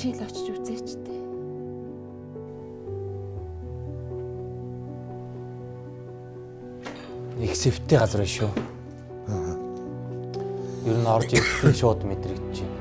Чи л очиж үзээч дээ. Их сэвтэй газар шүү. Ер нь орж ирэхдээ шууд мэдрэгдэж байна.